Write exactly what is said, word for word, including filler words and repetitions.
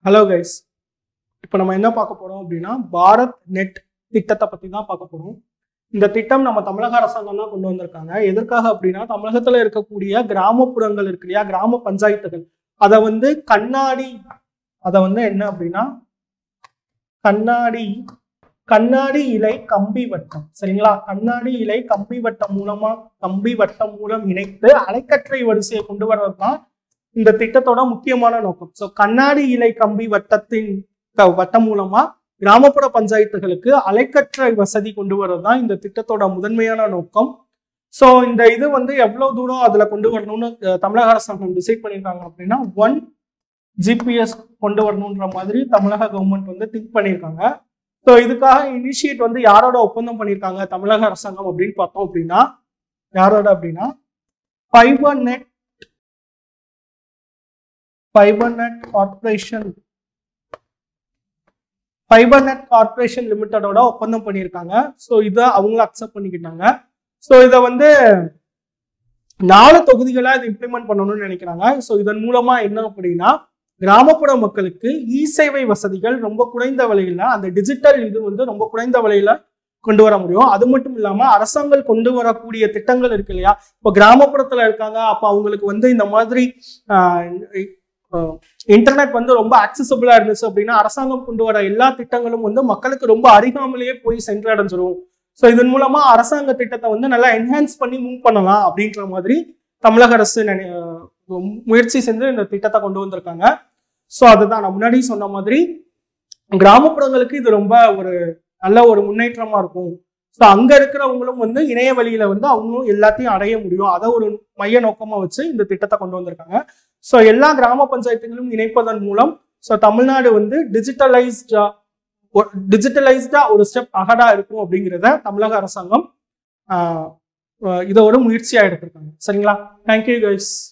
Hello guys, இப்போ நம்ம என்ன பார்க்க போறோம் அப்படின்னா பாரத் நெட் திட்டத்தை பத்தி தான் பார்க்க போறோம். இந்த திட்டம் நம்ம தமிழக அரசாங்கம் தான் கொண்டு வந்திருக்காங்க. எதற்காக அப்படின்னா தமிழகத்துல இருக்கக்கூடிய கிராமப்புறங்கள் இருக்கு இல்லையா, கிராம பஞ்சாயத்துகள், அதை வந்து கண்ணாடி அதை வந்து என்ன அப்படின்னா கண்ணாடி கண்ணாடி இலை கம்பி வட்டம், சரிங்களா? கண்ணாடி இலை கம்பி வட்டம் மூலமா கம்பி வட்டம் மூலம் இணைத்து அலைக்கற்றை வரிசையை கொண்டு வர்றது தான் இந்த திட்டத்தோட முக்கியமான நோக்கம். சோ கண்ணாடி இலை கம்பி வட்டத்தின் வட்டம் மூலமா கிராமப்புற பஞ்சாயத்துகளுக்கு அலைக்கற்றை வசதி கொண்டு வர்றதுதான் இந்த திட்டத்தோட முதன்மையான நோக்கம். சோ இந்த இது வந்து எவ்வளவு தூரம் அதுல கொண்டு வரணும்னு தமிழக அரசாங்கம் டிசைட் பண்ணியிருக்காங்க அப்படின்னா ஒன் ஜிபிஎஸ் கொண்டு வரணும்ன்ற மாதிரி தமிழக கவர்மெண்ட் வந்து திங்க் பண்ணியிருக்காங்க. ஸோ இதுக்காக இனிஷியேட் வந்து யாரோட ஒப்பந்தம் பண்ணியிருக்காங்க தமிழக அரசாங்கம் அப்படின்னு பார்த்தோம் அப்படின்னா யாரோட அப்படின்னா fibre net fibre net corporation fibre net corporation லிமிட்டடோட ஒப்பந்தம் பண்ணியிருக்காங்க. ஸோ இதை அவங்களும் அக்செப்ட் பண்ணிக்கிட்டாங்க. ஸோ இதை வந்து நாலு தொகுதிகளா இதை இம்ப்ளிமெண்ட் பண்ணணும்னு நினைக்கிறாங்க. ஸோ இதன் மூலமா என்ன அப்படின்னா கிராமப்புற மக்களுக்கு இ சேவை வசதிகள் ரொம்ப குறைந்த விலையில, அந்த டிஜிட்டல் இது வந்து ரொம்ப குறைந்த விலையில கொண்டு வர முடியும். அது மட்டும் இல்லாம அரசாங்கம் கொண்டு வரக்கூடிய திட்டங்கள் இருக்கு இல்லையா, இப்போ கிராமப்புறத்துல இருக்காங்க, அப்ப அவங்களுக்கு வந்து இந்த மாதிரி ஆஹ் இன்டர்நெட் வந்து ரொம்ப ஆக்சசபிளா இருந்துச்சு அப்படின்னா அரசாங்கம் கொண்டு வர எல்லா திட்டங்களும் வந்து மக்களுக்கு ரொம்ப அருகாமலேயே போய் சென்றடைஞ்சிரும். ஸோ இதன் மூலமா அரசாங்க திட்டத்தை வந்து நல்லா என்ஹான்ஸ் பண்ணி மூவ் பண்ணலாம் அப்படின்ற மாதிரி தமிழக அரசு முயற்சி செஞ்சு இந்த திட்டத்தை கொண்டு வந்திருக்காங்க. ஸோ அதுதான் நான் முன்னாடி சொன்ன மாதிரி கிராமப்புறங்களுக்கு இது ரொம்ப ஒரு நல்ல ஒரு முன்னேற்றமா இருக்கும். ஸோ அங்க இருக்கிறவங்களும் வந்து இணைய வழியில வந்து அவங்களும் எல்லாத்தையும் அடைய முடியும், அதை ஒரு மைய நோக்கமா வச்சு இந்த திட்டத்தை கொண்டு வந்திருக்காங்க. ஸோ எல்லா கிராம பஞ்சாயத்துகளும் இணைப்பதன் மூலம் ஸோ தமிழ்நாடு வந்து டிஜிட்டலைஸ்டா டிஜிட்டலைஸ்டா ஒரு ஸ்டெப் அகடா இருக்கும் அப்படிங்கிறத தமிழக அரசாங்கம் ஆஹ் இதை ஒரு முயற்சியா எடுத்திருக்காங்க. சரிங்களா? Thank you guys.